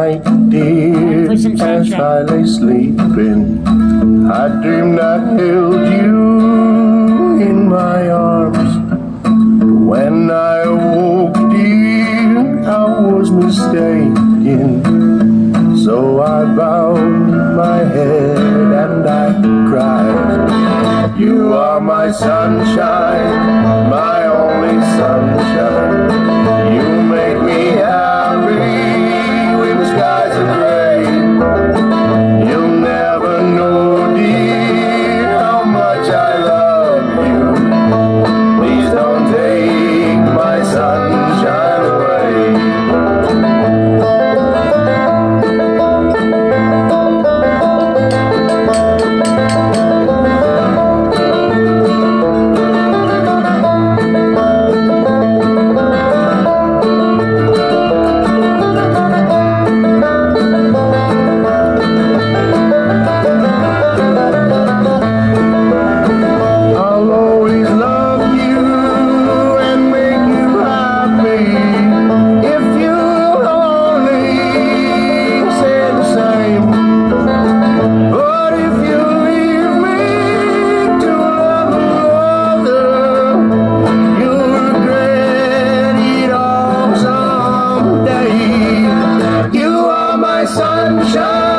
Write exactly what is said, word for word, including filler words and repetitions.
night, dear, as I lay sleeping, I dreamed I held you in my arms. When I awoke, dear, I was mistaken. So I bowed my head and I cried. You are my sunshine, my only sunshine. You make me happy when the skies are gray. You'll never know, dear, how much I love you. Please don't take my sunshine away. Sunshine.